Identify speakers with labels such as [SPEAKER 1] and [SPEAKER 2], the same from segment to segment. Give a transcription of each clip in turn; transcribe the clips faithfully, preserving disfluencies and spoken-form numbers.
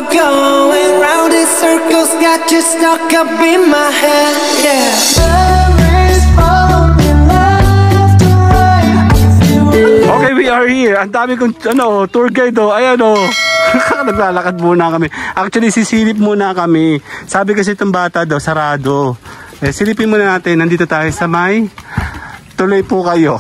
[SPEAKER 1] we're going round in circles, got you stuck up in my head, yeah.
[SPEAKER 2] Okay, we are here. Ang dami kong ano, tour guide oh. Ayan oh. Naglalakad muna kami. Actually, sisilip muna kami. Sabi kasi itong bata daw, sarado. Eh, silipin muna natin. Nandito tayo sa may tuloy po kayo.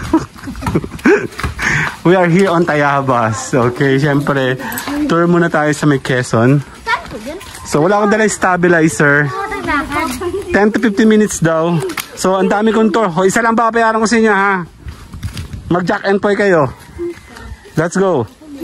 [SPEAKER 2] We are here on Tayabas. Okay, syempre, tour muna tayo sa may Quezon. So, wala akong dala stabilizer. ten to fifteen minutes daw. So, ang dami kong tour. O, isa lang papayaran ko sa inyo, ha? Mag-jack and poy kayo. Let's go.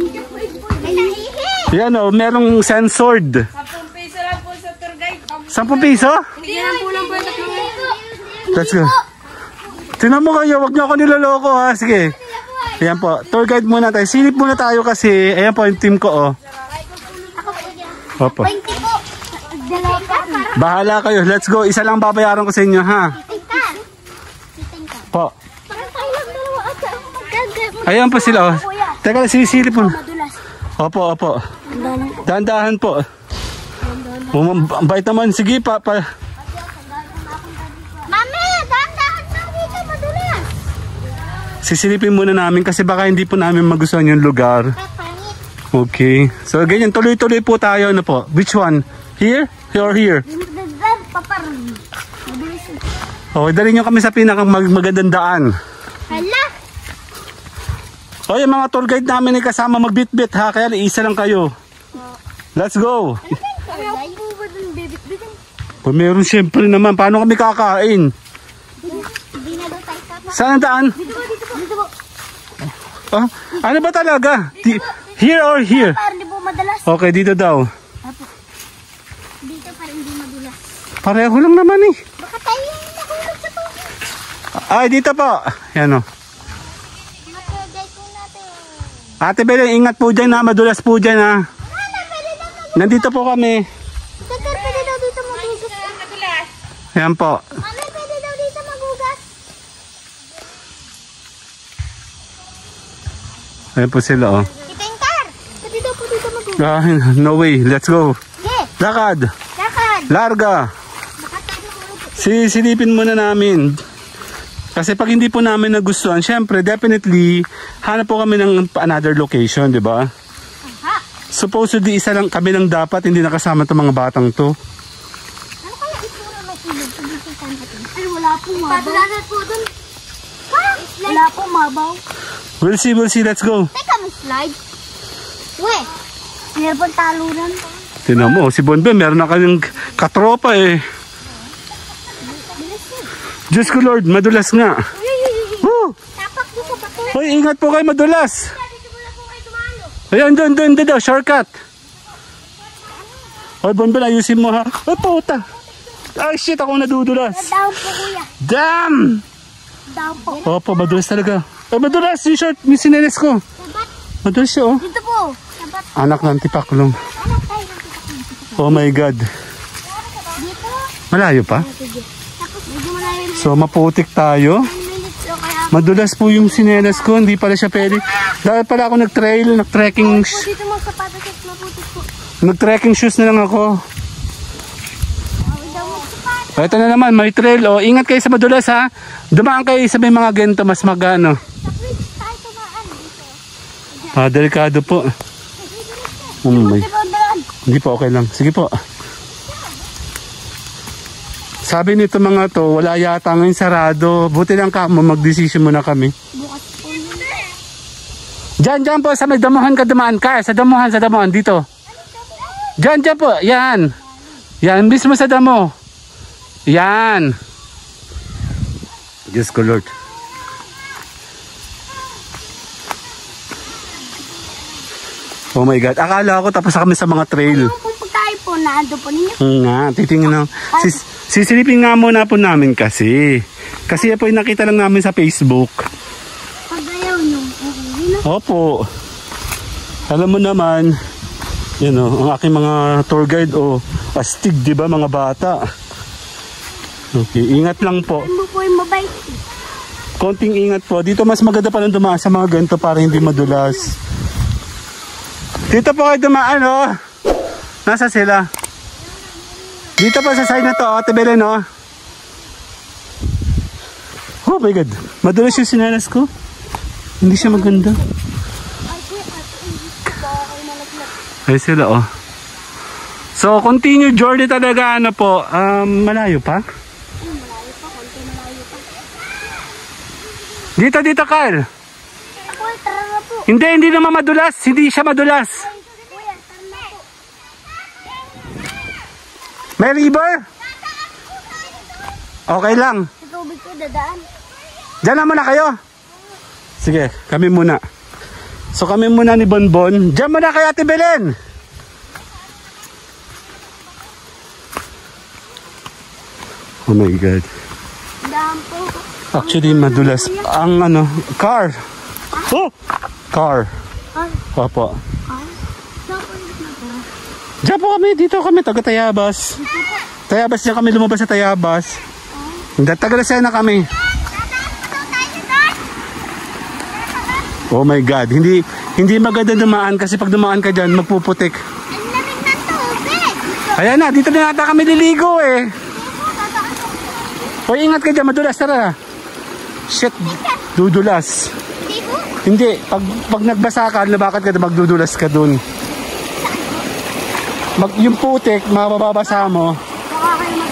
[SPEAKER 2] Yan o, merong censored.
[SPEAKER 3] Sampung piso lang po sa tour guide.
[SPEAKER 2] Sampung piso?
[SPEAKER 3] Hindi lang po lang po sa tour guide.
[SPEAKER 2] Let's go. Tinan mo kayo, wag niyo ako niloloko ha. Sige. Ayan po, tour guide muna tayo. Silip muna tayo kasi, ayan po yung team ko oh. Opo. Bahala kayo, let's go. Isa lang babayaran ko sa inyo ha. Po. Ayan po sila oh. Teka, sisilip mo. Opo, opo. Dahan-dahan po. Ang bait naman. Sige pa. pa.
[SPEAKER 4] Mami, dahan-dahan lang dito, madulas.
[SPEAKER 2] Sisilipin muna namin kasi baka hindi po namin magustuhan yung lugar. Okay. So ganyan, tuloy-tuloy po tayo. Ano po? Which one? Here? Or here? Okay, dali nyo kami sa pinakang mag magandang daan.
[SPEAKER 4] Hala.
[SPEAKER 2] O yung mga tour guide namin ay kasama magbit-bit ha, kaya isa lang kayo. Let's go. O meron siyempre naman, paano kami kakain? Saan ang daan? Ah, ano ba talaga? Here or here? Okay, dito daw.
[SPEAKER 4] Dito para hindi madulas.
[SPEAKER 2] Pareho lang naman eh.
[SPEAKER 4] Baka tayo yung nahulog sa tubig.
[SPEAKER 2] Ay, dito po. Yan o. Ate Belen, ingat po dyan ha, madulas po dyan ha. Nandito po kami.
[SPEAKER 4] Sir, pwede daw dito magugas.
[SPEAKER 2] Yan po.
[SPEAKER 4] Mami, pwede daw dito magugas.
[SPEAKER 2] Ayan po sila oh.
[SPEAKER 4] Kita yung car. Pwede daw po dito magugas.
[SPEAKER 2] Ah, no way, let's go.
[SPEAKER 4] Yeah.
[SPEAKER 2] Lakad.
[SPEAKER 4] Lakad.
[SPEAKER 2] Larga. Sisilipin muna namin. Kasi pag hindi po namin nagustuhan, syempre, definitely, hanap po kami ng another location, di ba? Supposedly, isa lang, kami lang dapat, hindi nakasama itong mga batang to.
[SPEAKER 4] Ano kaya itura ng ilog? Pagkikita natin. Pero wala pong mabaw. Padulanan po dun. Wala pong mabaw.
[SPEAKER 2] We'll see, we'll see, let's go.
[SPEAKER 4] Teka, may slide. Uwe, meron pong talunan.
[SPEAKER 2] Tinan mo, si Bonben, meron na kanyang katropa eh. Diyos ko Lord, madulas nga. Woo!
[SPEAKER 4] Tapak dito pa po.
[SPEAKER 2] Hoy, ingat po kayo, madulas. Ayan, doon, doon, doon daw, shortcut. Hoy, Bonben, ayusin mo ha. Ay, puta. Ay, shit, ako nadudulas.
[SPEAKER 4] Down po, kuya.
[SPEAKER 2] Damn!
[SPEAKER 4] Down po.
[SPEAKER 2] Opo, madulas talaga. Ay, madulas, yung short, yung sineles ko. Madulas siya, oh.
[SPEAKER 4] Dito po. Sabat.
[SPEAKER 2] Anak ng tipaklong.
[SPEAKER 4] Anak tayo ng tipaklong.
[SPEAKER 2] Oh my God.
[SPEAKER 4] Dito.
[SPEAKER 2] Malayo pa?
[SPEAKER 4] Sige. Tapos, medyo malayo na.
[SPEAKER 2] So, maputik tayo.
[SPEAKER 4] minutes lang kaya.
[SPEAKER 2] Madulas po yung sinelas ko, hindi pala siya pwede. Dahil pala ako nag-trail, nag-trekking,
[SPEAKER 4] Po, dito mga sapatos at maputik po.
[SPEAKER 2] nag-trekking shoes na lang ako.
[SPEAKER 4] Bawal daw mga sapatos.
[SPEAKER 2] O, ito na naman, may trail. O, ingat kayo sa madulas ha. Dumaan kayo sa may mga gento, mas magano.
[SPEAKER 4] Tapos, tayo tumaan dito.
[SPEAKER 2] Ah, delikado po. Oh my.
[SPEAKER 4] Dito po, daan.
[SPEAKER 2] Hindi po, okay lang. Sige po. Sabi nito mga to, wala yata ngayon sarado. Buti lang ka mo, mag-decision muna kami.
[SPEAKER 4] Bukas po yun.
[SPEAKER 2] Diyan, diyan po, sa may damuhan ka dumaan ka. Sa damuhan, sa damuhan, dito. Diyan, diyan po, yan. Yan, mismo sa damo. Yan. Diyos ko Lord. Oh my God, akala ko tapos na kami sa mga trail.
[SPEAKER 4] Kung pagkain po, naando po ninyo.
[SPEAKER 2] Hmm, nga, titingin na. Sis, sisilipin nga muna po namin kasi. Kasi po yung nakita lang namin sa Facebook.
[SPEAKER 4] Pag ayaw nyo, okay na.
[SPEAKER 2] Opo. Alam mo naman, yun o, ang aking mga tour guide o oh, astig, di ba mga bata? Okay, ingat lang po.
[SPEAKER 4] Ano po yung mabait?
[SPEAKER 2] Konting ingat po. Dito mas maganda pa lang dumaan sa mga ganito para hindi madulas. Dito po kayo dumaan, oh. Nasa sila? Dito pa sa side na to, Ate Belen, oh. Oh my God. Madulas yung sinalas ko. Hindi siya maganda. Ay sila, oh. So, continue journey talaga, ano po, um, malayo pa?
[SPEAKER 4] Malayo pa, konti malayo pa.
[SPEAKER 2] Dito, dito, Carl.
[SPEAKER 4] Kuya, tara na po.
[SPEAKER 2] Hindi, hindi naman madulas. Hindi siya madulas.
[SPEAKER 4] Kuya, tara na po.
[SPEAKER 2] May river? Okay lang.
[SPEAKER 4] Sa tubig ko dadaan.
[SPEAKER 2] Diyan na muna kayo. Sige, kami muna. So kami muna ni Bonbon. Diyan muna kayo, Ate Belen. Oh my God.
[SPEAKER 4] Daan po.
[SPEAKER 2] Actually, madulas. Ang ano, car. Oh! Car.
[SPEAKER 4] Ay,
[SPEAKER 2] Opo.
[SPEAKER 4] ay. Saan po ulit na po?
[SPEAKER 2] Diyan po kami. Dito kami, taga Tayabas. Tayabas diyan kami lumabas sa Tayabas. Hindi, taga Lucena kami. Oh my God. Hindi hindi maganda dumaan kasi pag dumaan ka dyan, magpuputik.
[SPEAKER 4] Ang lamig ng tubig.
[SPEAKER 2] Ayan na, dito na yata kami liligo eh. Hoy, ingat ka dyan, madulas, tara. Shit, dudulas.
[SPEAKER 4] Hindi po.
[SPEAKER 2] Hindi, pag, pag nagbasa ka, labakad ka, magdudulas ka dun. Mag, yung putik, mababasa mo.
[SPEAKER 4] Baka kayo mag...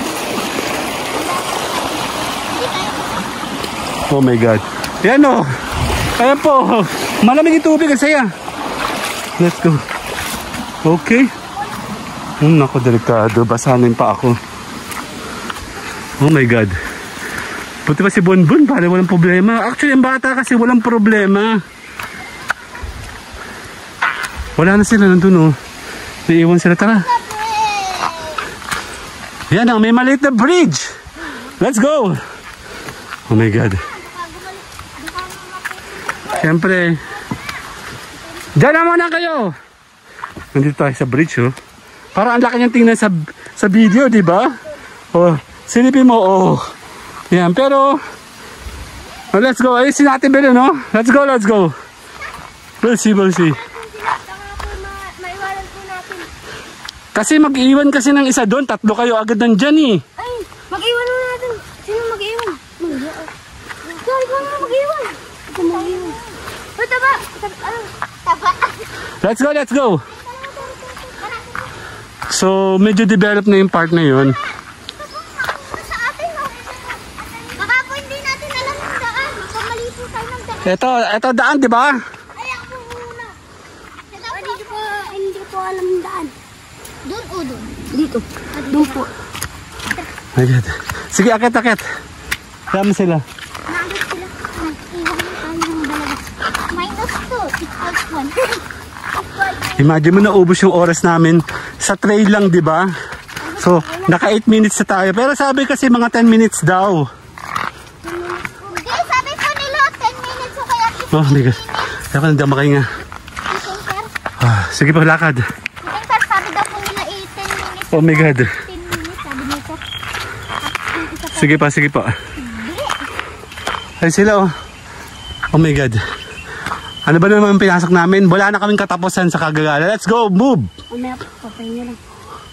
[SPEAKER 2] Oh my God. Yan o. Ayan po. Malamig yung tubig, ang saya. Let's go. Okay. Hmm, naku, delikado. Basanin pa ako. Oh my God. Buti pa si Bonbon, para walang problema. Actually, ang bata kasi walang problema. Wala na sila nandun, oh. Naiiwan sila, tara. Yan ang may maliit na bridge. Let's go. Oh my God. Siyempre. Diyan na muna kayo. Nandito tayo sa bridge, oh. Parang ang laki niyang tingnan sa, sa video, di ba? Oh, silipin mo, oh. Yan, pero oh, let's go. Ay, si Ate Belen, no? Let's go, let's go. We'll see, we'll see.
[SPEAKER 4] Maiwanan po natin.
[SPEAKER 2] Kasi mag-iwan kasi ng isa doon. Tatlo kayo agad nandyan, eh.
[SPEAKER 4] Ay, mag-iwan na natin. Sino mag-iwan? Sorry, kung ano mag-iwan? Ito mag-iwan. Ay, taba. Ano? Taba.
[SPEAKER 2] Let's go, let's go. So, medyo develop na yung part na yun.
[SPEAKER 4] Sa atin, no? Baka po hindi natin alam yung daan. Magkamali po tayo ng daan.
[SPEAKER 2] Ito, ito daan, di ba?
[SPEAKER 4] Ay, ako po muna. Ay, hindi po, hindi ko po alam yung daan. Doon o doon? Dito. Doon po.
[SPEAKER 2] My God. Sige, akit, akit. Kaya sila.
[SPEAKER 4] Naagad sila. Iwan na tayo ng dalawa. Minus two. Equals one.
[SPEAKER 2] Imagine mo na ubos yung oras namin sa trail lang, di ba? So, naka eight minutes na tayo. Pero sabi kasi mga ten minutes daw.
[SPEAKER 4] Hindi, sabi po nila ten minutes o kaya fifteen
[SPEAKER 2] Oh my God. Kaya ko nandang makahinga.
[SPEAKER 4] sir.
[SPEAKER 2] Ah, sige pa, lakad.
[SPEAKER 4] Fifteen sir, sabi daw po nila eh, ten minutes.
[SPEAKER 2] Oh my God.
[SPEAKER 4] ten minutes, sabi nito.
[SPEAKER 2] Sige pa, sige pa. Ay sila, oh. Oh my God. Ano ba naman pinasok namin? Wala na kaming katapusan sa Cagagallo. Let's go, move!
[SPEAKER 4] Umaya po, papahinga lang.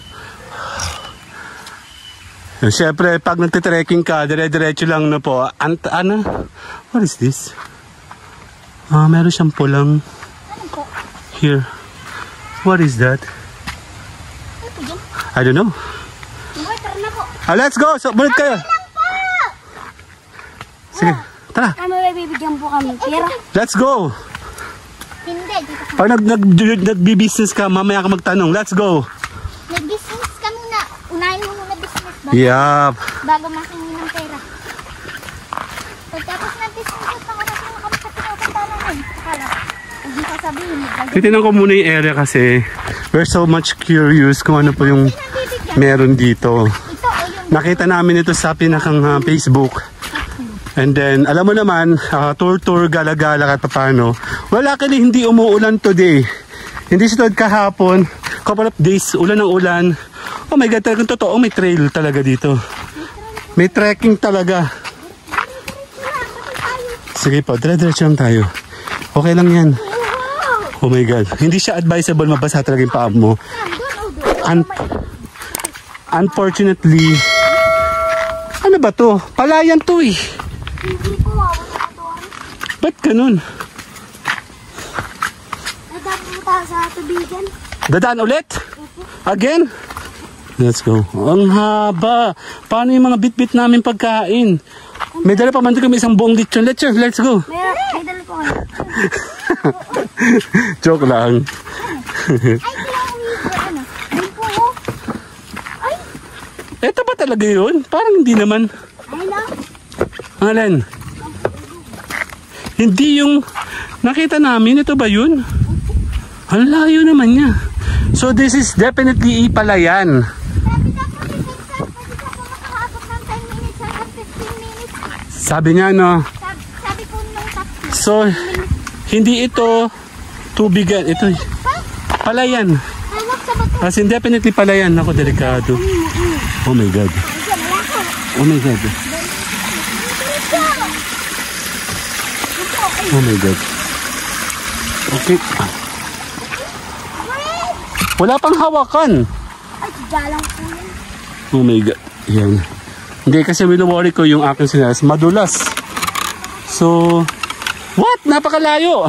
[SPEAKER 2] Siyempre, pag nagtitrekking ka, dire-diretso lang na po. Ant ano? What is this? Ah, meron siyang pulang.
[SPEAKER 4] Ano po?
[SPEAKER 2] Here. What is that?
[SPEAKER 4] Ano po dyan?
[SPEAKER 2] I don't know.
[SPEAKER 4] Boy, tara na po.
[SPEAKER 2] Ah, let's go! So, bulit kayo.
[SPEAKER 4] Lang po!
[SPEAKER 2] Sige, tara.
[SPEAKER 4] Kami may bibigyan po kami. Pera?
[SPEAKER 2] Let's go!
[SPEAKER 4] Hindi, dito kami.
[SPEAKER 2] Pag nag, nag, nag-business ka, mamaya ka magtanong. Let's go!
[SPEAKER 4] Nag-business kami na. Unahin mo muna business bago,
[SPEAKER 2] Yup.
[SPEAKER 4] bago makingi ng pera. Pagtapos ng business, nakarating na kami sa pinupunta namin. Akala, hindi ko sabihin. Mag-
[SPEAKER 2] Titignan ko muna yung area kasi we're so much curious kung ano po yung
[SPEAKER 4] Nabibigyan.
[SPEAKER 2] meron dito.
[SPEAKER 4] Ito o yung
[SPEAKER 2] Nakita namin ito sa pinakang uh, Facebook. And then, alam mo naman, uh, tour-tour, gala-gala kahit paano. Well, actually, hindi umuulan today. Hindi siya tulad kahapon. Couple of days, ulan ng ulan. Oh my God, talagang totoo, may trail talaga dito. May trekking talaga. Sige po, dire-diretso lang tayo. Okay lang yan. Oh my God, hindi siya advisable mabasa talaga yung paa mo.
[SPEAKER 4] doon o doon.
[SPEAKER 2] Un unfortunately, ano ba to? Palayan to eh.
[SPEAKER 4] Hindi ko ah, wala ito.
[SPEAKER 2] Ba't ganun?
[SPEAKER 4] Nadapunta sa tubigan.
[SPEAKER 2] Dadaan ulit? Again? Let's go. Ang haba. Paano yung mga bit-bit namin pagkain? May dala pa man kami isang buong lechon. Let's go. Let's go.
[SPEAKER 4] May, may dala ko kayo.
[SPEAKER 2] Joke lang.
[SPEAKER 4] Ay, kailangan ko ano. Ay po oh. Ay,
[SPEAKER 2] Eto ba talaga yun? Parang hindi naman.
[SPEAKER 4] ay lang.
[SPEAKER 2] Alan? Hindi yung nakita namin. Ito ba yun? Ang layo naman niya. So this is definitely Palayan.
[SPEAKER 4] Sabi na po, pwede ka po makaabot ng ten minutes hanggang fifteen minutes.
[SPEAKER 2] Sabi niya no.
[SPEAKER 4] Sabi, sabi po nung tatlo.
[SPEAKER 2] So hindi ito tubigan. Ito Palayan.
[SPEAKER 4] Hanap sa bato.
[SPEAKER 2] As in definitely Palayan. Ako delikado. Oh my God. Oh my God. Oh my God. Okay. Wala pang hawakan.
[SPEAKER 4] Ay, galang po yan.
[SPEAKER 2] Oh my God. Yan. Hindi kasi wino-worry ko yung aking sinas. Madulas. So, what? Napakalayo.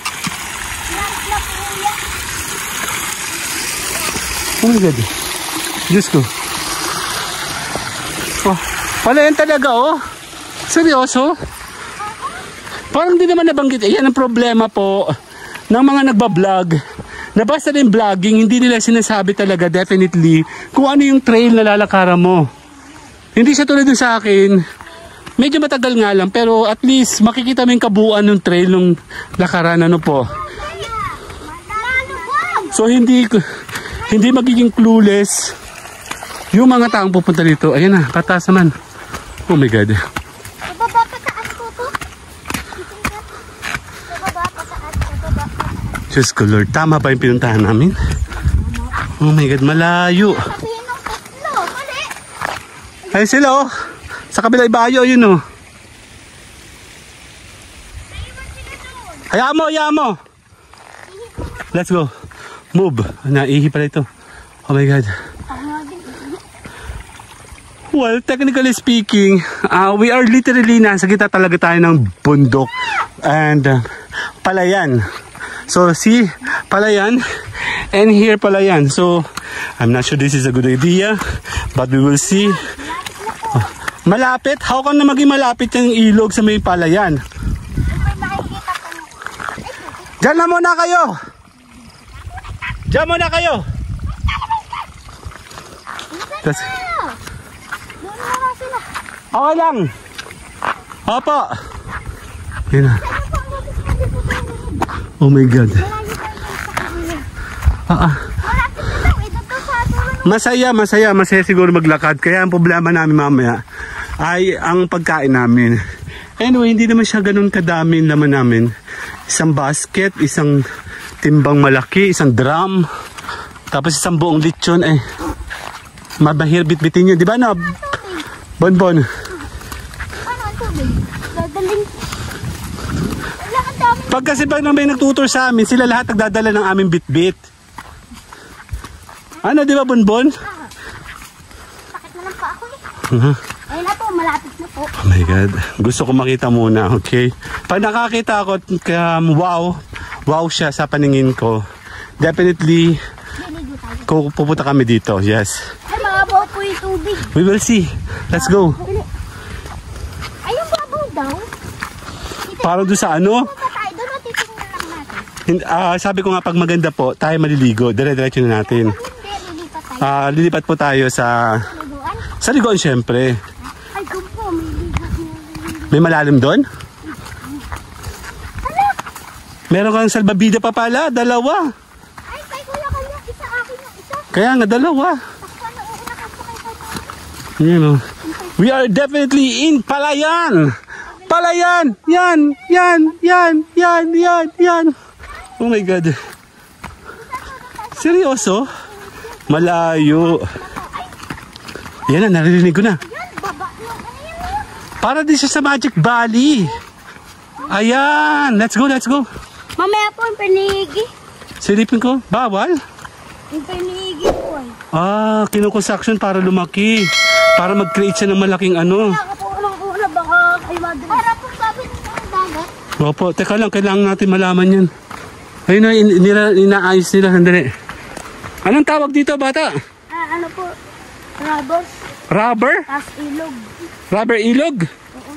[SPEAKER 2] Oh my God. Diyos ko. Oh, Palayan talaga oh. Seryoso? Parang di naman nabanggit. Eh, yan ang problema po ng mga nagbablog. Na basta rin vlogging, hindi nila sinasabi talaga definitely kung ano yung trail na lalakaran mo. Hindi siya tulad dun sa akin. Medyo matagal nga lang, pero at least makikita mo yung kabuuan ng trail ng lakaran. Ano po. So hindi hindi magiging clueless yung mga taong pupunta dito. Ayan na, pataas naman. Oh my God.
[SPEAKER 4] Bababa pa taas po to. Bababa pa taas. Bababa pa.
[SPEAKER 2] Diyos ko Lord, tama ba yung pinuntahan namin? Oh my God, malayo.
[SPEAKER 4] Sabihin ng tatlo. Mali.
[SPEAKER 2] Ay sila oh. Sa kabila ibayo, yun oh. Hayaan mo, hayaan mo. Let's go. Move. Naihi pala ito. Oh my God. Well, technically speaking, uh, we are literally nasa kita talaga tayo ng bundok and uh, Palayan. So see, Palayan and here Palayan. So I'm not sure this is a good idea, but we will see. Oh, malapit? How come na maging malapit yung ilog sa may Palayan? Diyan na muna kayo. Diyan muna kayo. That's... Okay lang. Opo. Yan na. Oh my God. Ah, ah. Masaya, masaya, masaya siguro maglakad. Kaya ang problema namin mamaya ay ang pagkain namin. Anyway, hindi naman siya ganun kadami laman namin. Isang basket, isang timbang malaki, isang drum, tapos isang buong lechon eh. Mabahir bitbitin nyo. Di ba na? Bonbon.
[SPEAKER 4] Ano ang tubig? Dadaling. Wala ang dami.
[SPEAKER 2] Pag kasi pag may nagtutur sa amin, sila lahat nagdadala ng aming bitbit. Ano, di ba, Bonbon?
[SPEAKER 4] Sakit na lang pa ako eh.
[SPEAKER 2] Uh-huh.
[SPEAKER 4] Ayun na po, malapit na po.
[SPEAKER 2] Oh my God. Gusto ko makita muna, okay? Pag nakakita ako, um, wow, wow siya sa paningin ko. Definitely, kung pupunta kami dito, yes.
[SPEAKER 4] Ay, mababaw po yung tubig.
[SPEAKER 2] We will see. Let's go.
[SPEAKER 4] Ay, yung babaw daw.
[SPEAKER 2] Para doon sa ano?
[SPEAKER 4] Punta tayo doon at titingnan lang natin.
[SPEAKER 2] Hin- ah, sabi ko nga, pag maganda po, tayo maliligo. Dire-diretso na natin.
[SPEAKER 4] Hindi, lilipat tayo.
[SPEAKER 2] Ah, lilipat po tayo sa...
[SPEAKER 4] Liguan.
[SPEAKER 2] Sa ligoon, syempre.
[SPEAKER 4] Ay, doon po, may ligat na.
[SPEAKER 2] May malalim doon?
[SPEAKER 4] Ano?
[SPEAKER 2] Meron kang salbabida pa pala, dalawa.
[SPEAKER 4] Ay, kay kuya kanya, isa akin yung isa.
[SPEAKER 2] Kaya nga, dalawa.
[SPEAKER 4] Tapos ano, una ka sa kay kanya.
[SPEAKER 2] You know, we are definitely in Palayan. Palayan! Yan! Yan! Yan! Yan! Yan! Yan! Oh my God. Seryoso? Malayo. Yan na, naririnig ko na.
[SPEAKER 4] Yan, baba. Yung, ano yan na yun?
[SPEAKER 2] Para din siya sa Magic Valley. Ayan! Let's go, let's go.
[SPEAKER 4] Mamaya po ang panigi.
[SPEAKER 2] Silipin ko. Bawal?
[SPEAKER 4] Yung pinihigit ko ay.
[SPEAKER 2] Ah, kinukonstruction para lumaki. Para mag-create siya ng malaking ano.
[SPEAKER 4] Kaya po unang-una baka kayo madali. Para po sabi ng dagat.
[SPEAKER 2] Opo, teka lang, kailangan natin malaman yan. Ayun na, in, nila, inaayos nila. Sandali. Anong tawag dito, bata?
[SPEAKER 4] Ah, ano po? Rubber.
[SPEAKER 2] Rubber?
[SPEAKER 4] Tapos ilog.
[SPEAKER 2] Rubber ilog?
[SPEAKER 4] Oo.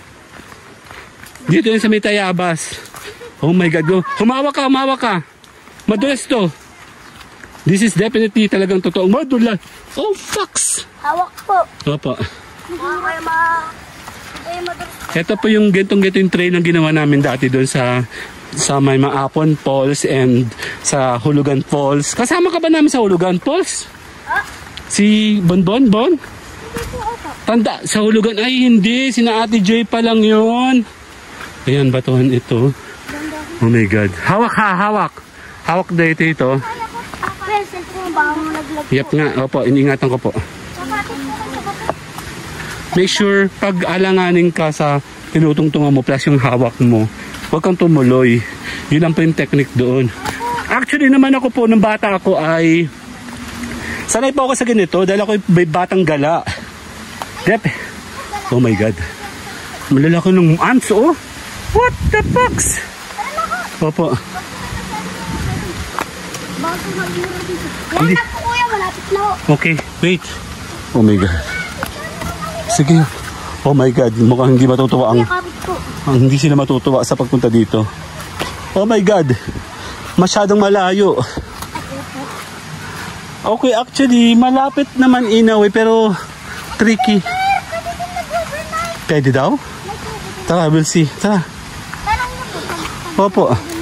[SPEAKER 2] Dito yun sa may Tayabas. Oh my God, go. Humawak ka, humawak ka. Madulas to. This is definitely talagang totoo. Madulas. Oh, fucks.
[SPEAKER 4] Hawak po.
[SPEAKER 2] Opo.
[SPEAKER 4] Hindi kayo ma... Hindi kayo madalas.
[SPEAKER 2] Ito po yung gentong-gento yung trail na ginawa namin dati doon sa sa may Maapon Falls and sa Hulugan Falls. Kasama ka ba namin sa Hulugan Falls?
[SPEAKER 4] Ah?
[SPEAKER 2] Si Bonbon, Bon?
[SPEAKER 4] Hindi po ata.
[SPEAKER 2] Tanda, sa Hulugan. Ay, hindi. Sina Ate Joy pa lang yun. Ayan, batuhan ito. Oh my God. Hawak ha, hawak. Hawak dito ito.
[SPEAKER 4] Pencil po baka mo naglag po.
[SPEAKER 2] Yep nga, opo, iniingatan ko po.
[SPEAKER 4] Sapatin po sa bato.
[SPEAKER 2] Make sure pag alanganin ka sa tinutungtungan mo plus yung hawak mo, huwag kang tumuloy. Yun lang po yung technique doon. Actually naman ako po, nung bata ako ay sanay po ako sa ganito dahil ako may batang gala. Yep. Oh my God. Malalaki ng ants, oh. What the fucks? Opo.
[SPEAKER 4] Baka po mag-iura dito. Yan
[SPEAKER 2] Hindi.
[SPEAKER 4] na po kuya, malapit na ho.
[SPEAKER 2] Okay, wait. Oh my God. Sige. Oh my God, mukhang hindi matutuwa ang,
[SPEAKER 4] Kapit po.
[SPEAKER 2] ang hindi sila matutuwa sa pagpunta dito. Oh my God. Masyadong malayo. Okay, actually, malapit naman in a way, pero tricky. Pwede daw? Tara, we'll see. Tara.
[SPEAKER 4] Tanong mo po.
[SPEAKER 2] Opo.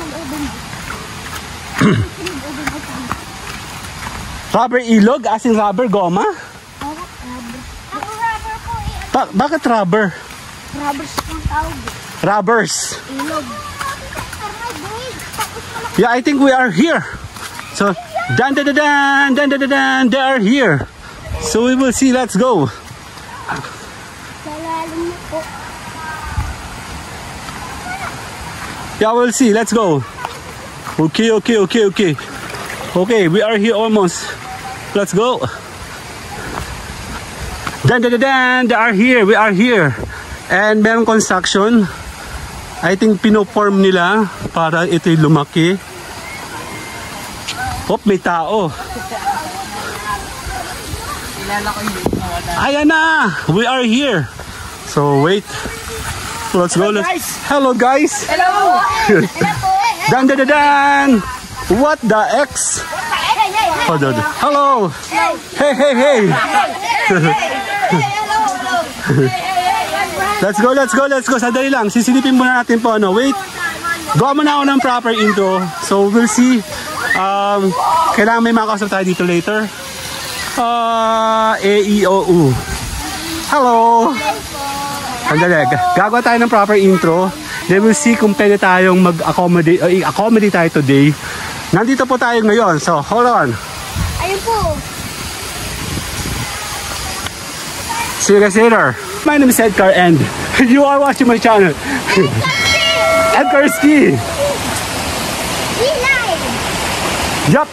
[SPEAKER 2] Rubber ilog? As in rubber goma?
[SPEAKER 4] Ako rubber po eh.
[SPEAKER 2] Ba- bakit rubber?
[SPEAKER 4] Rubbers ng tawag.
[SPEAKER 2] Rubbers.
[SPEAKER 4] Ilog.
[SPEAKER 2] Yeah, I think we are here. So, dan dan dan dan dan dan dan, they are here. So we will see. Let's go.
[SPEAKER 4] Salalim na po.
[SPEAKER 2] Yeah, we'll see. Let's go. Okay, okay, okay, okay. Okay, we are here almost. Let's go. Dan dan dan dan, they are here. We are here. And meron construction. I think pinoform nila para ito'y lumaki. Hop, may tao. Ayan na! We are here. So, wait. So, let's go. Let's... Hello, guys.
[SPEAKER 3] Hello!
[SPEAKER 2] Dan, dan, dan, dan. What the X? Hold on. Hello. Hey, hey, hey. Let's go, let's go, let's go. Sandali lang. Sisilipin muna natin po. Ano. Wait. Gawa muna ako ng proper intro. So, we'll see. Um, kailangan may makakausap tayo dito later. Uh, A, E, O, U. Hello. Sandali. Gagawa tayo ng proper intro. Then we'll see kung pwede tayong mag-accommodate o i-accommodate tayo today. Nandito po tayo ngayon. So, hold on.
[SPEAKER 4] Ayun po.
[SPEAKER 2] See you guys later. My name is Edgar and you are watching my channel. Edgar Ski.
[SPEAKER 4] G-Live.
[SPEAKER 2] Yup.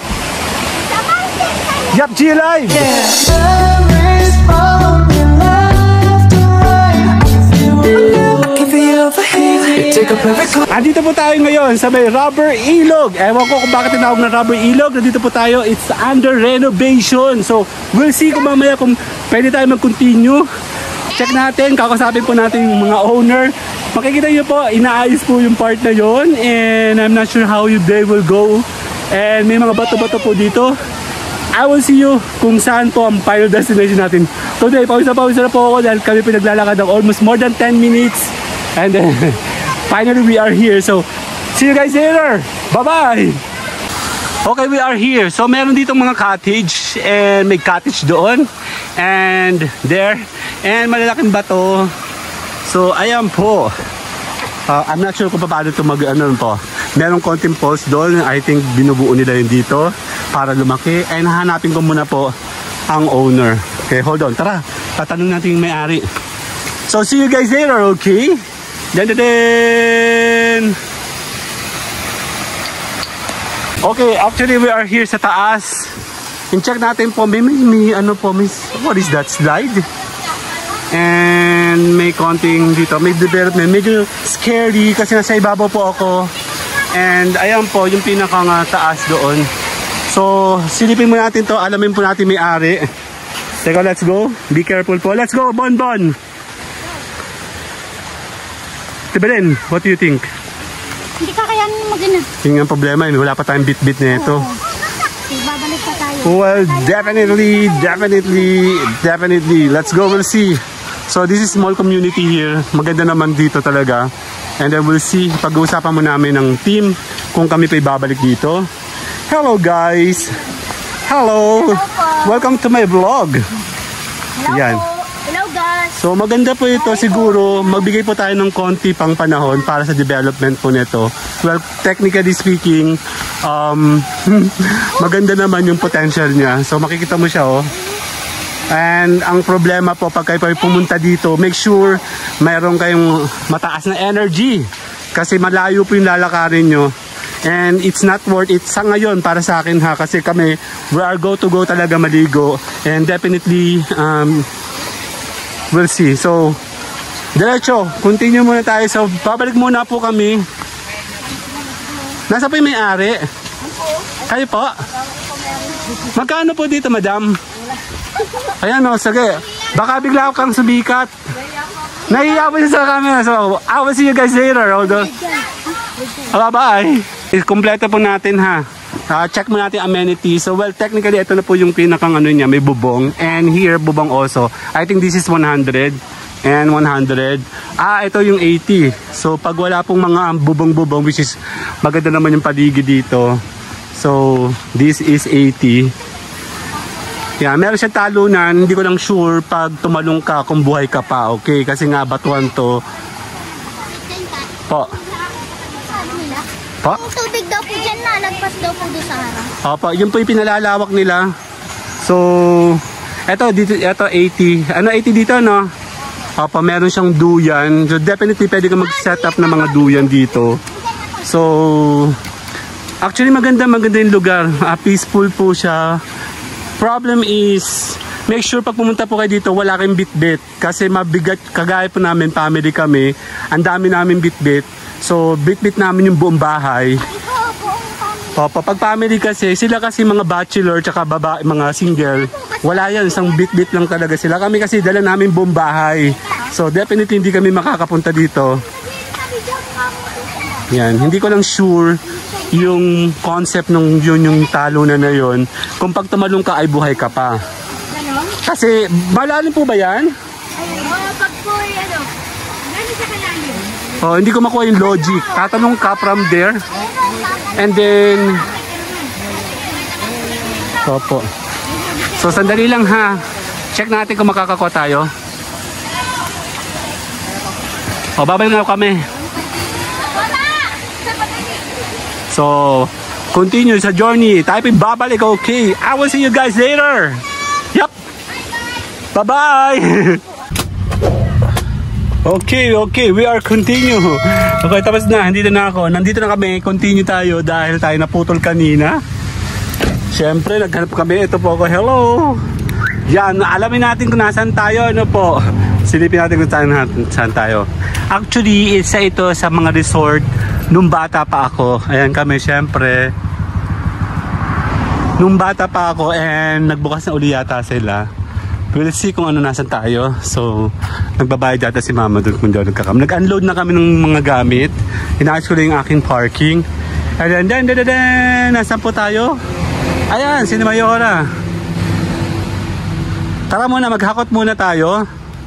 [SPEAKER 2] Yup, G-Live.
[SPEAKER 1] Memories falling left and right. Looking for you for hazy. Take up every call.
[SPEAKER 2] Andito po tayo ngayon sa may Rubber Ilog. Ewan ko kung bakit tinawag na Rubber Ilog. Nandito po tayo. It's under renovation. So, we'll see kung mamaya kung pwede tayo mag-continue. Check natin. Kakasapin po natin yung mga owner. Makikita nyo po, inaayos po yung part na yon. And I'm not sure how you day will go. And may mga bato-bato po dito. I will see you kung saan po ang final destination natin. Today, pawis na pawis na po ako dahil kami pinaglalakad ng almost more than ten minutes. And then, finally we are here. So, see you guys later. Bye-bye! Okay, we are here. So, meron dito mga cottage. And may cottage doon. And there. And malalaking bato. So, ayan po. Uh, I'm not sure kung paano ito mag, ano po. Merong konting post doon. I think binubuo nila yun dito para lumaki. And hanapin ko muna po ang owner. Okay, hold on. Tara, tatanong natin yung may-ari. So, see you guys later, okay? Dan dan dan! Okay, actually we are here sa taas. In-check natin po, may, may, may ano po, may, what is that, slide? And may konting dito, may development, medyo scary kasi nasa ibabaw po ako. And ayan po, yung pinakang uh, taas doon. So, silipin mo natin to, alamin po natin may ari. Teka, let's go. Be careful po. Let's go, Bon Bon! Tibelen, what do you think?
[SPEAKER 4] Hindi kakayanin mo mag-ina.
[SPEAKER 2] Yung ang problema yun, wala pa tayong bit-bit na ito.
[SPEAKER 4] Babalik pa tayo.
[SPEAKER 2] Well, definitely, definitely, definitely. Let's go, we'll see. So, this is small community here. Maganda naman dito talaga. And then we'll see, pag-uusapan mo namin ng team kung kami pa ibabalik dito. Hello, guys! Hello! Welcome to my vlog.
[SPEAKER 4] Hello
[SPEAKER 2] Yan.
[SPEAKER 4] po. Hello guys.
[SPEAKER 2] So maganda po ito siguro, magbigay po tayo ng konti pang panahon para sa development po nito. Well, technically speaking, um, maganda naman yung potential niya. So makikita mo siya oh. And ang problema po pag kayo pumunta dito, make sure mayroon kayong mataas na energy. Kasi malayo po yung lalakarin nyo. And it's not worth it sa ngayon para sa akin ha. Kasi kami, we are go to go talaga maligo. And definitely, um, we'll see. So, diretso, continue muna tayo. So, babalik muna po kami. Nasa po yung may-ari? Kayo po? Magkano po dito, madam? Ayan o, sige. Baka bigla kang sumikat. Nahiya po siya sa camera. So, I will see you guys later. Although, bye-bye. Kompleto po natin ha. Uh, check mo natin amenities. So well, technically ito na po yung pinakang ano niya, may bubong. And here, bubong also. I think this is one hundred and one hundred. Ah, ito yung eighty. So pag wala pong mga bubong-bubong, which is maganda naman yung paligid dito. So this is eighty. Yeah, meron siyang talunan. Hindi ko lang sure pag tumalong ka kung buhay ka pa. Okay, kasi nga batuan to. Po. Pa?
[SPEAKER 4] Yung tubig daw po dyan na, lagpas daw po doon sa harang.
[SPEAKER 2] Opo, yun po yung pinalalawak nila. So, eto, dito, eto eighty. Ano, eighty dito, no? Opo, meron siyang duyan. So, definitely pwede ka mag-set up ng mga duyan dito. So, actually maganda, maganda yung lugar. Uh, peaceful po siya. Problem is, make sure pag pumunta po kayo dito, wala kayong bit-bit. Kasi mabigat, kagaya po namin, family kami. Ang dami namin bit-bit. So, bit-bit namin yung buong bahay. Opo, pag family kasi, sila kasi mga bachelor tsaka babae, mga single, wala yan, isang bit-bit lang talaga sila. Kami kasi dala namin buong bahay. So, definitely hindi kami makakapunta dito. Yan, hindi ko lang sure yung concept nung yun yung talunan na yun. Kung pag tumalong ka ay buhay ka pa. Kasi, malalim po ba yan?
[SPEAKER 4] Pag po, ano, gano'n sa kalalim?
[SPEAKER 2] Oh, hindi ko makuha yung logic. Tatanong ka from there. And then Opo. So sandali lang ha. Check natin kung makakakuha tayo. O, babalik na kami. So, continue sa journey. Type in babalik, okay. I will see you guys later. Yup. Bye-bye. Okay, okay, we are continue. Okay, tapos na, nandito na ako. Nandito na kami, continue tayo dahil tayo naputol kanina. Siyempre, naghanap kami. Ito po ako, hello. Yan, alamin natin kung nasaan tayo. Ano po, silipin natin kung saan, saan tayo. Actually, isa ito sa mga resort nung bata pa ako. Ayan kami, siyempre. Nung bata pa ako and nagbukas na uli yata sila. We'll see kung ano nasan tayo. So, nagbabayad data si mama doon kung doon nagkakam. Nag-unload na kami ng mga gamit. Inaayos ko lang yung aking parking. And then, then, then, then, nasan po tayo? Ayan, si Mayora. Tara muna, maghakot muna tayo.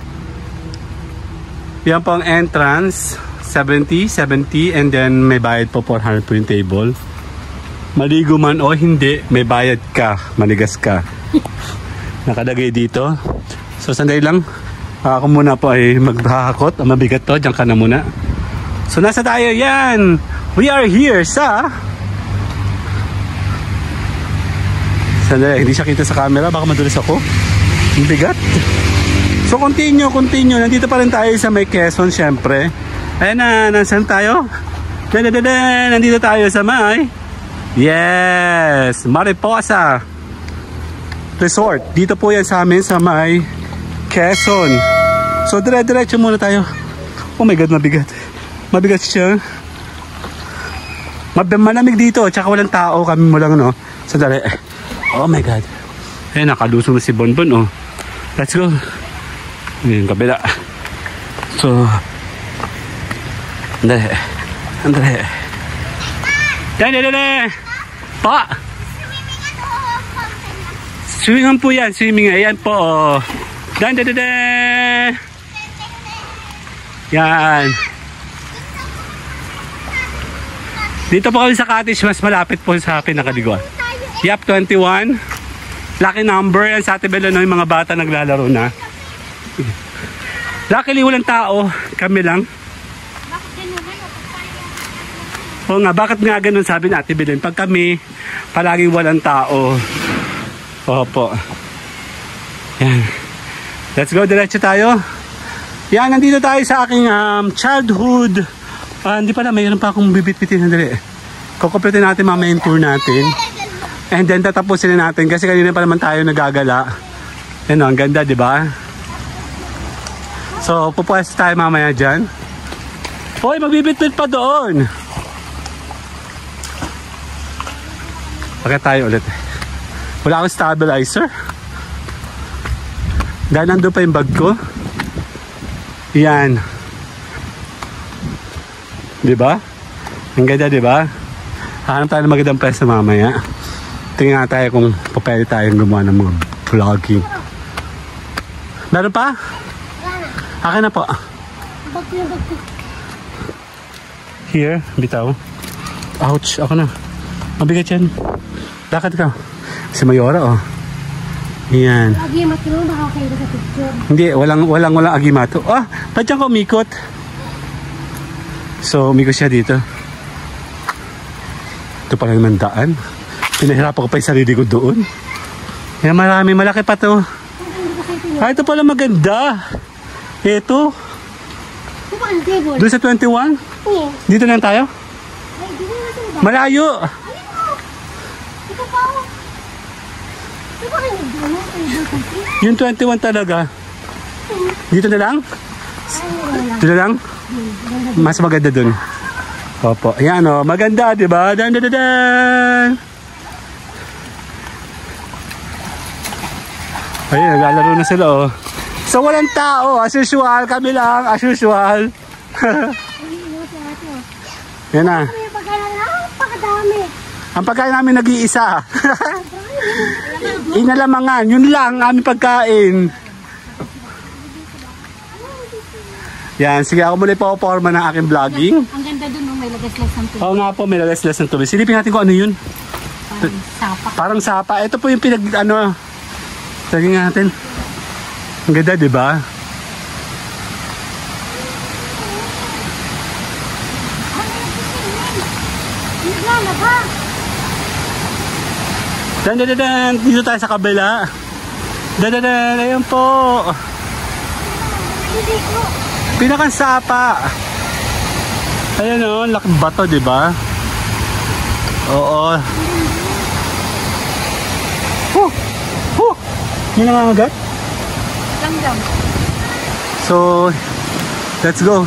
[SPEAKER 2] Yan po ang entrance. seventy, seventy, and then may bayad po four hundred po yung table. Maligo man o hindi, may bayad ka. Manigas ka. Nakadagay dito. So sandali lang. Ako muna po ay maghahakot. Mabigat to. Diyan ka na muna. So nasa tayo yan. We are here sa... Sandali. Hindi siya kita sa camera. Baka madulas ako. Ang bigat. So continue, continue. Nandito pa rin tayo sa may Quezon syempre. Ayan na. Nasaan tayo? Dadadada. Nandito tayo sa may Yes! Mariposa Resort. Dito po yan sa amin sa may Quezon. So dire-diretso muna tayo. Oh my God, mabigat. Mabigat siya. Mab malamig dito, tsaka walang tao. Kami mo lang, no? Sandali. Oh my God. Eh, nakalusong na si Bonbon, oh. Let's go. Yung kabila. So, andali. Andali. Dali, dali, dali. Pa! Swimming po yan, swimming. Ayan po, oh. Dan, dan, dan, dan. Yan. Dito po kami sa cottage, mas malapit po sa pinakadiguan. Yap, twenty-one. Lucky number yan sa Ate Bella, no, yung mga bata naglalaro na. Luckily, walang tao. Kami lang. Oo nga, bakit nga ganun sabi natin Belen? Pag kami, palaging walang tao. Opo. Yan. Let's go, diretso tayo. Yan, nandito tayo sa aking um, childhood. Uh, hindi pala, mayroon pa akong bibit-bitin. Sandali. Kukumpletin natin mamaya yung tour natin. And then tatapusin na natin kasi kanina pa naman tayo nagagala. Yan o, ang ganda, di ba? So, pupwesto tayo mamaya dyan. Hoy, magbibit-bit pa doon. Bakit tayo ulit? Wala akong stabilizer. Dahil nandun pa yung bag ko. Yan. Diba? Ang ganda, diba? Hanap tayo ng magandang pwesto mamaya. Tingnan tayo kung pwede tayong gumawa ng mga vlogging. Meron pa? Akin na po. Here, bitaw. Ouch, ako na. Mabigat yan. Lakad ka. Si Mayora, oh. Yan.
[SPEAKER 4] Agimat ko naman nakakaira sa picture.
[SPEAKER 2] Hindi, walang, walang, walang agimato. Ah, ba't dyan ka umikot? So, umikot siya dito. Ito pala naman daan. Pinahirapan ko pa yung sarili ko doon. Yan, marami. Malaki pa to. Ah, ito pala maganda. Ito. Doon sa twenty-one? Dito lang tayo? Malayo. Yung twenty-one talaga. Dito na lang? Dito na lang? Mas maganda dun. Opo. Ayan o. Maganda, diba? Dan, dan, dan, dan. Ayun, naglalaro na sila o. So, walang tao. As usual. Kami lang. As usual. Yan na. Ang pagkain namin nag-iisa. Inalamangan. Yun lang aming pagkain. Yan. Sige, ako muli po forma ng aking vlogging.
[SPEAKER 4] Ang ganda dun, may lagas-las ng tubig.
[SPEAKER 2] Oo nga po, may lagas-las ng tubig. Silipin natin kung ano yun.
[SPEAKER 4] Parang sapa.
[SPEAKER 2] Parang sapa. Ito po yung pinag... Ano... Tingnan natin. Ang ganda, di ba? Dan, dan, dan, dan. Dito tayo sa kabila. Dan, dan, dan. Ayun po. Pinakang sapa. Ayan o, laki bato, di ba? Oo. Huh! Huh! May nangangagat?
[SPEAKER 4] Langgam.
[SPEAKER 2] So, let's go.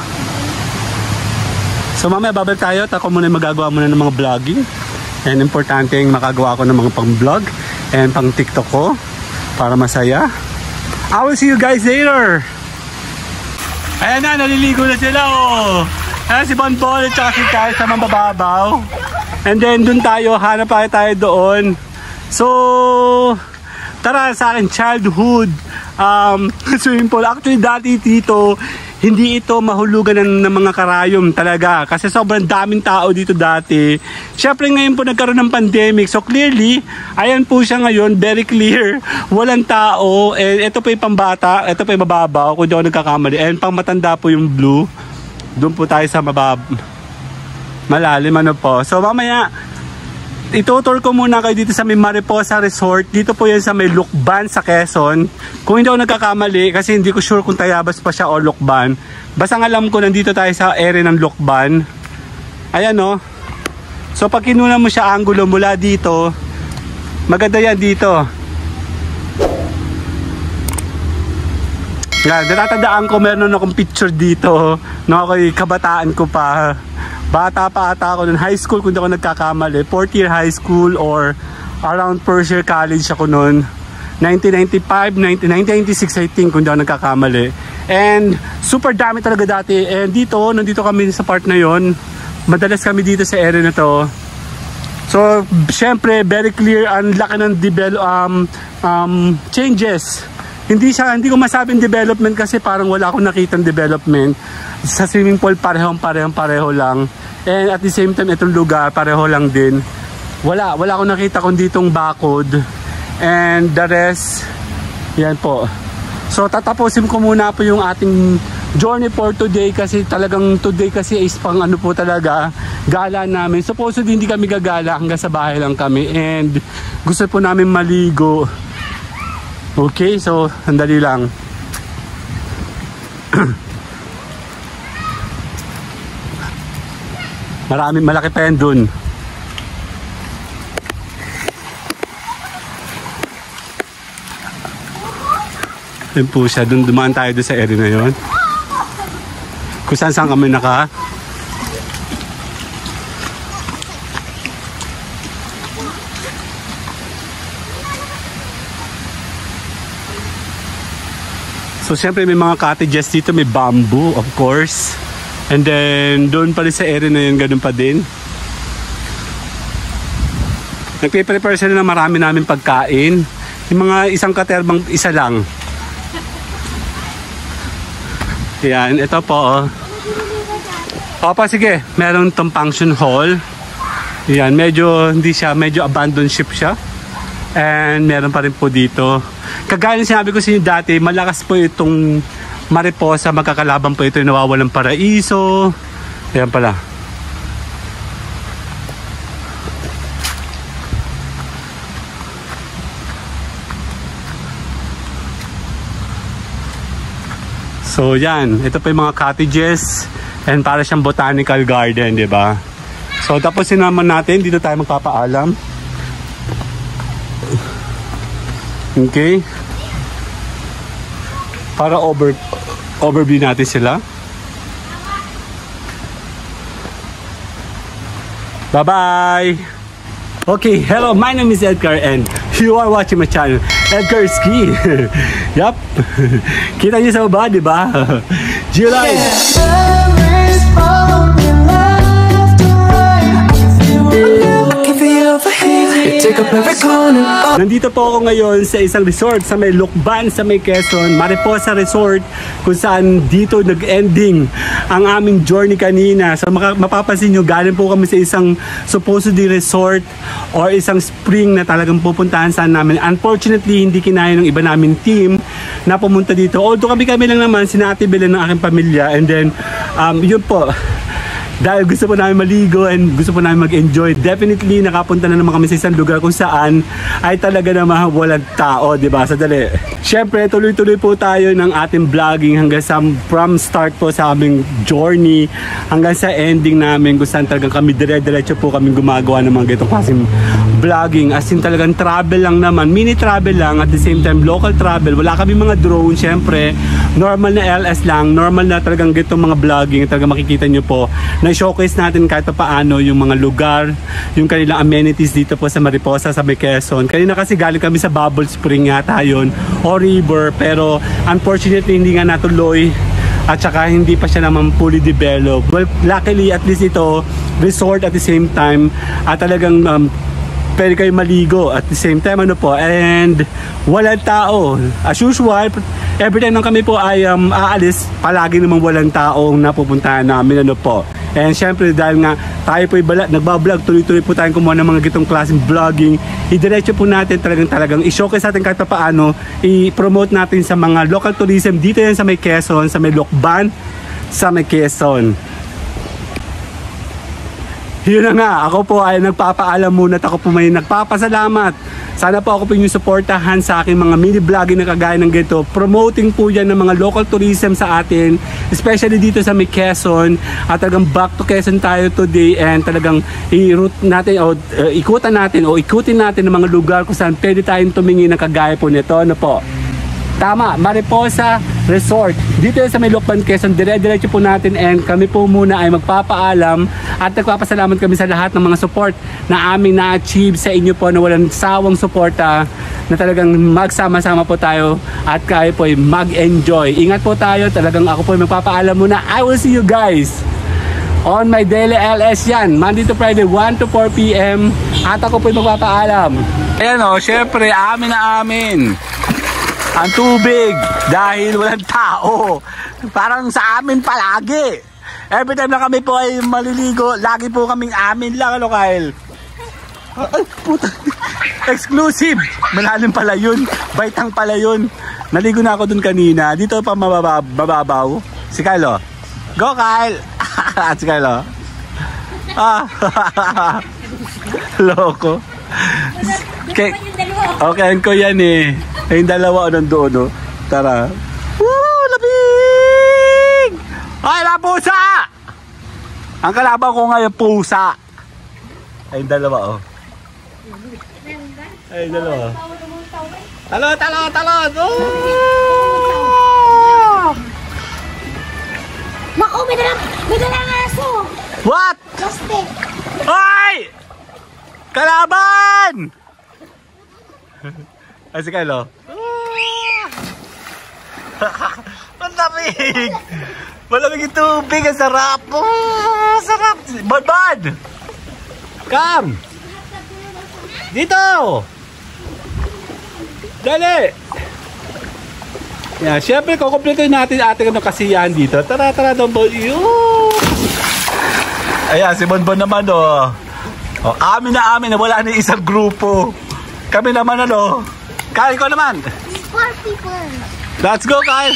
[SPEAKER 2] So mamaya babalik tayo. Ako muna magagawa muna ng mga vlogging. And importante yung makagawa ko ng mga pang-vlog and pang-tiktok ko para masaya. I will see you guys later. Ayan na, naliligo na sila oh. Ayan si Bonbon at saka si Kyle sa mambababaw. And then dun tayo, hanap tayo tayo doon. So, tara sa akin childhood um, swimming pool. Actually dati dito hindi ito mahulugan ng, ng mga karayom talaga kasi sobrang daming tao dito dati. Syempre ngayon po nagkaroon ng pandemic, so clearly ayan po siya ngayon, very clear, walang tao. And ito po yung pambata, ito po yung mababaw kung di ako nagkakamali, and pang matanda po yung blue. Doon po tayo sa mabab malalim ano po. So mamaya itutur ko muna kayo dito sa may Mariposa Resort. Dito po yan sa may Lukban sa Quezon. Kung hindi ako nagkakamali, kasi hindi ko sure kung Tayabas pa siya o Lukban. Basta ang alam ko, nandito tayo sa area ng Lukban. Ayan o. So pag kinuna mo siya angulo mula dito, maganda yan dito. Yan, natatandaan ko meron akong picture dito nung ako'y kabataan ko pa. Bata pa ata ako nun, high school kung di ako nagkakamali, fourth year high school or around first year college ako nun. nineteen ninety-five, nineteen ninety-six I think kung di ako nagkakamali. And super dami talaga dati. And dito, nandito kami sa part na yon. Madalas kami dito sa area na to. So, syempre, very clear, ang laki ng develop, um, um, changes. Hindi siya, hindi ko masabing development kasi parang wala akong nakitang development. Sa swimming pool, parehong, parehong, pareho lang. And at the same time, itong lugar, pareho lang din. Wala, wala akong nakita kung ditong bakod. And the rest, yan po. So, tatapusin ko muna po yung ating journey for today kasi talagang today kasi is pang ano po talaga gala namin. Supposedly hindi kami gagala, hanggang sa bahay lang kami and gusto po namin maligo. Okay, so sandali lang. Maraming malaki pa yan dun. Yun po siya, dun dumaan tayo doon sa area na yun. Kung saan saan kami naka So syempre may mga cottages dito, may bamboo of course. And then doon pa rin sa area na yun, ganun pa din. Nagpe-prepare sila na marami namin pagkain. Yung mga isang katerbang isa lang. Yan, ito po oh. Opa, sige, meron tong function hall. Yan, medyo hindi siya, medyo abandoned ship siya. And meron pa rin po dito. Kagaya ng sinabi ko sa inyo dati, malakas po itong Mariposa, magkakalaban po ito yung Nawawalang Paraiso. Yan pala. So yan, ito po yung mga cottages and para siyang botanical garden, di ba? So tapos naman natin, dito tayo magpapaalam. Okay. Para over overview natin sila. Bye-bye. Okay, hello, my name is Edgar and you are watching my channel, Edgar Ski. Yup. Kita niyo sa baba, di ba? July.
[SPEAKER 1] Memories follow me left and right. Looking for you over here. You take up every corner.
[SPEAKER 2] Nandito po ako ngayon sa isang resort sa may Lukban, sa may Quezon, Mariposa Resort, kung saan dito nag-ending ang aming journey kanina. So maka, mapapansin nyo, galing po kami sa isang supposedly resort or isang spring na talagang pupuntahan saan namin. Unfortunately, hindi kinaya ng iba namin team na pumunta dito. Although kami kami lang naman, sinati bilang ng aking pamilya. And then, um, yun po, dahil gusto po namin maligo and gusto po namin mag-enjoy, definitely nakapunta na naman kami sa isang lugar kung saan ay talaga naman walang tao, di ba? Sadali. Siyempre, tuloy-tuloy po tayo ng ating vlogging hanggang sa from start po sa aming journey hanggang sa ending namin kung saan talagang kami dire-diretso po kami gumagawa ng mga ganitong klaseng vlogging. As in talagang travel lang naman, mini travel lang, at the same time local travel. Wala kami mga drone, siyempre. Normal na L S lang, normal na talagang ganitong mga vlogging. Talagang makikita nyo po na showcase natin kahit pa paano yung mga lugar, yung kanilang amenities dito po sa Mariposa, sa may Quezon. Kanina kasi galing kami sa Bubble Spring yata yun, o river, pero unfortunately hindi nga natuloy at saka hindi pa siya naman fully developed. Well, luckily at least ito resort at the same time at talagang um, pwede kayo maligo at the same time ano po, and walang tao as usual. Every time nang kami po ay um, aalis, palagi namang walang taong napupuntahan namin ano po. And syempre dahil nga tayo po nagbablog, tuloy-tuloy po tayong kumuha ng mga gitong klaseng vlogging, idiretso po natin talagang talagang i-showcase natin kahit pa paano, i-promote natin sa mga local tourism dito yan sa may Quezon, sa may Lukban, sa may Quezon. yun na nga, ako po ay nagpapaalam muna at ako po may nagpapasalamat. Sana po ako po yung supportahan sa aking mga mini vlogging na kagaya ng ganito. Promoting po yan ng mga local tourism sa atin, especially dito sa may Quezon. At talagang back to Quezon tayo today and talagang i-route natin o uh, ikutan natin o ikutin natin ng mga lugar kung saan pwede tayong tumingin ng kagaya po nito. Ano po? Tama, Mariposa Resort. Dito sa may Lokban, Quezon, dire-diretso po natin and kami po muna ay magpapaalam at nagpapasalamat kami sa lahat ng mga support na aming na-achieve sa inyo po na walang sawang suporta na talagang magsama-sama po tayo at kayo po ay mag-enjoy. Ingat po tayo, talagang ako po ay magpapaalam muna. I will see you guys on my daily L S yan, Monday to Friday, one to four p m at ako po ay magpapaalam. Ayan o, syempre, amin na amin ang tubig dahil walang tao. Parang sa amin palagi. Every time na kami po ay maliligo, lagi po kaming amin lang. Ano, Kyle? Ay, puta. Exclusive. Malalim pala yun. Baitang pala yun. Naligo na ako dun kanina. Dito pa mababaw. Si Kyle, oh. Go, Kyle. Si Kyle, oh. Ah. Loko. Okay. Okay ko yan eh. Yung dalawa nandoon, no? Tara. Woo! Labing! Ay, la pusa! Ang kalaban ko ngayon, pusa. Ay, yung dalawa, oh. Ay, yung dalawa. Talon, talon, talon! Oh!
[SPEAKER 4] Naku, may dalang, may dalang aso.
[SPEAKER 2] What?
[SPEAKER 4] Plastic.
[SPEAKER 2] Ay! Kalaban! Ay, si Kyle, oh. Ang lamig! Malamig yung tubig, ang sarap! Oh, sarap! Bad-bad! Come! Dito! Dali! Yan, syempre, kukumpletuin natin ating ano, kasiyahan dito. Tara, tara, Don Bon. Ayan, si Bon Bon naman, oh. Oh, amin na amin na wala na isang grupo. Kami naman, ano, Kyle ko naman.
[SPEAKER 4] Four people.
[SPEAKER 2] Let's go, Kyle.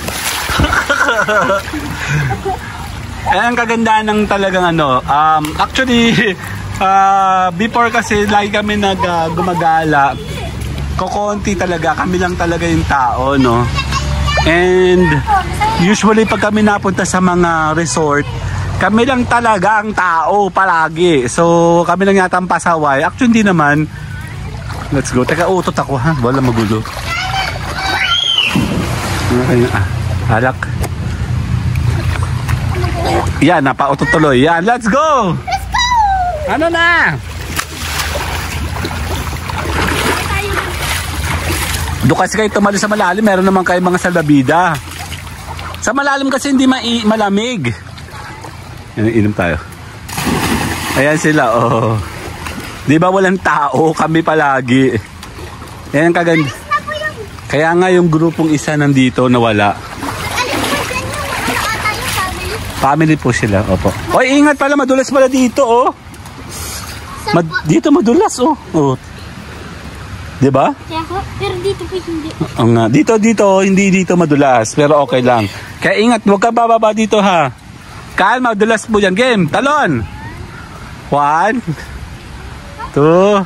[SPEAKER 2] Ayan, kaganda ng talagang ano. Um, actually, uh, before kasi lagi kami nag uh, gumagala. Kokonti talaga. Kami lang talaga yung tao, no? And usually pag kami napunta sa mga resort, kami lang talaga ang tao palagi. So, kami lang yata ang pasaway. Actually, hindi naman. Let's go. Teka, utot ako, ha? Wala magulo. Okay na, ah. Halak. Yan, napautot tuloy. Yan, let's go! Let's go! Ano na? Doon kasi kayo tumali sa malalim. Meron naman kayo mga salabida. Sa malalim kasi hindi ma malamig. Yan, inom tayo. Ayan sila, oh. Di ba walang tao? Kami palagi. Yan ang kaganda. Kaya nga yung grupong isa nandito nawala. Family po sila, opo. Oy, ingat pala, madulas pala dito, oh. Mad dito madulas, oh. Oh. Di ba?
[SPEAKER 4] Pero dito po hindi.
[SPEAKER 2] Oo nga. Dito, dito, hindi dito madulas. Pero okay lang. Kaya ingat, huwag ka bababa dito, ha. Kyle, madulas po yan. Game, talon. One. Two.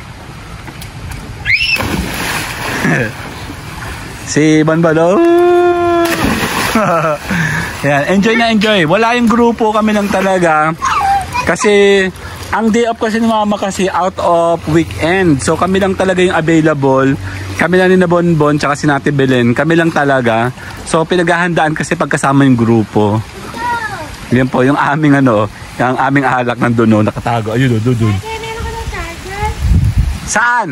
[SPEAKER 2] Si Banbalo. Yan, enjoy na enjoy. Wala yung grupo, kami lang talaga. Kasi ang day off kasi ni Mama kasi out of weekend. So kami lang talaga yung available. Kami lang ni na Bonbon tsaka si Nati Belen. Kami lang talaga. So pinaghahandaan kasi pagkasama yung grupo. Yan po yung aming ano, yung aming alak nandun, no, nakatago. Ayun, doon, doon. Saan?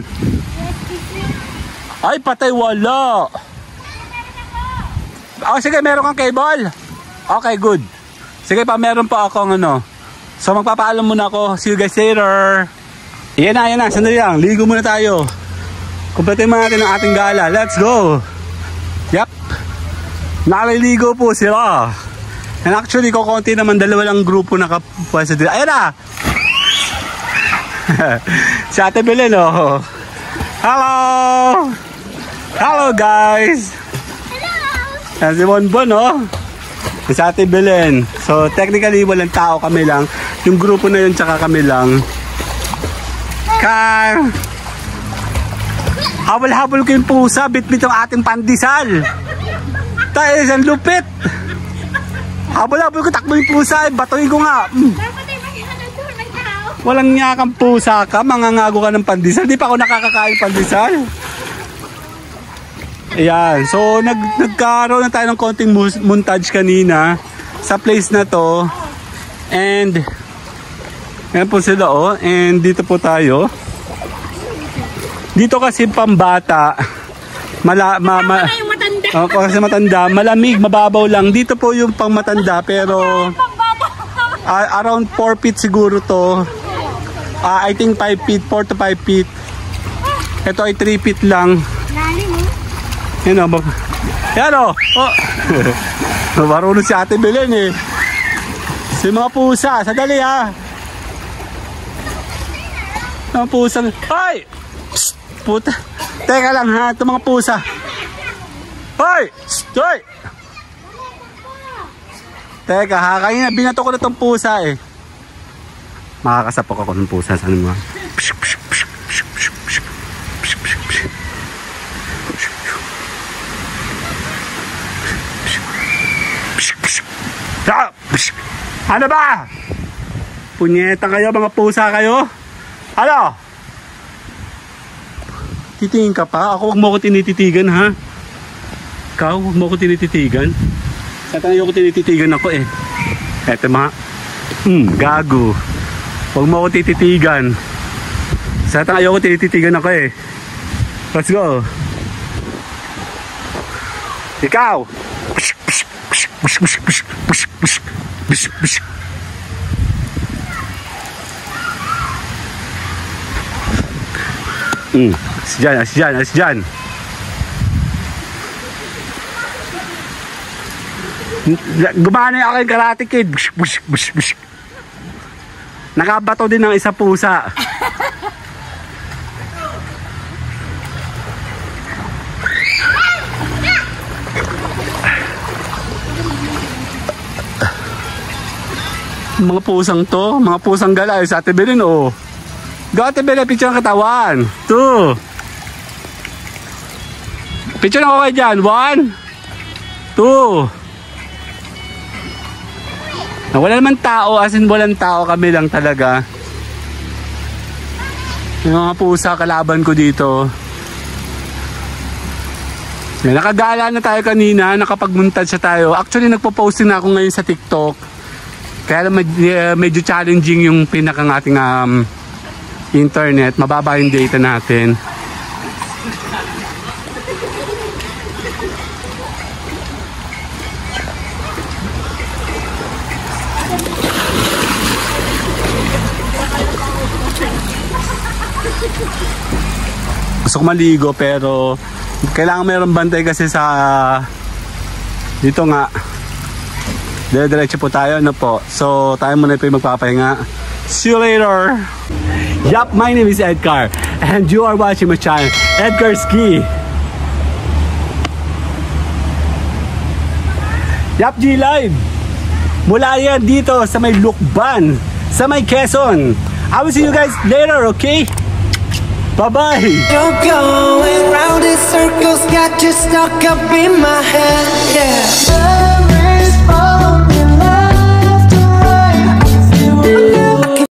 [SPEAKER 2] Ay, patay, wala. Oh, sige, meron kang cable. Okay, good. Sige pa, meron pa akong ano. So, magpapaalam muna ako. See you guys later. Iyan na, iyan na. Sandali lang. Ligo muna tayo. Kumpletin mo natin ang ating gala. Let's go. Yep. Nakaliligo po sila. And actually, kukunti naman. Dalawa lang grupo nakapwesa dito. Ayan na. Si Ate Belen, oh. Hello! Hello, guys! Hello! Yan si Bonbon, oh. Sa Ate Belen. So, technically, walang tao, kami lang. Yung grupo na yun, tsaka kami lang. Car! Habol-habol ko yung pusa, bit-bit yung ating pandesal. Tayo, isang lupit. Habol-habol ko, takbo yung pusa, eh, batuin ko nga. Mm. Walang nyakang pusa ka, mangangago ka ng pandesal. Di pa ako nakakakain pandesal. Ayan, so nag nagkaroon na tayo ng konting montage kanina sa place na to. And ayan po sila, oh. And dito po tayo. Dito kasi pambata. Mala, ma, ma, oh, kasi matanda, malamig, mababaw lang. Dito po yung pang matanda, pero uh, around four feet siguro to. Uh, I think five feet, four to five feet. Ito ay three feet lang. Yan o. Yan o. Oh. Marunong si Ate Belen eh. Si mga pusa. Sadali ha. Mga pusa. Ay! Psst, puta. Teka lang ha. Ito mga pusa. Ay! Psst, ay! Teka ha. Kanina binato ko na itong pusa eh. Makakasapok ako ng pusa. Saan mo? Psh, psh, psh, psh, psh, psh. Ano ba? Punyeta kayo, mga pusa kayo? Ano? Titingin ka pa? Ako, huwag mo ko tinititigan ha? Ikaw, huwag mo ko tinititigan? Sa tayo ko tinititigan ako eh. Eto mga hmm, gago. Huwag mo ko tititigan. Sa tayo ko tinititigan ako eh. Let's go. Ikaw. Hmm, alis dyan, alis dyan, alis dyan. Gumana yung aking Karate Kid. Nakabato din ng isa pusa. Mga pusang to, mga pusang gala sa Ate Belen oh. Go Ate Belen, picture ng katawan. Two. Picture na ako kayo dyan. One. Two. Na wala naman tao, as in walang tao, kami lang talaga. Yung mga pusa kalaban ko dito. Yan, nakagala na tayo kanina, nakapag-montage na tayo. Actually nagpo-posting na ako ngayon sa TikTok. Kaya med- medyo challenging yung pinakang ating um, internet. Mababa yung data natin. Gusto ko maligo pero kailangan mayroong bantay kasi sa uh, dito nga. Dire-diretso po tayo, ano po. So, tayo muna po yung magpapahinga. See you later! Yup, my name is Edgar. And you are watching my channel, Edgar Ski. Yup, G-Live! Mula yan dito sa may Lukban, sa may Quezon. I will see you guys later, okay? Bye-bye!
[SPEAKER 1] You're going round in circles, got you stuck up in my head, yeah.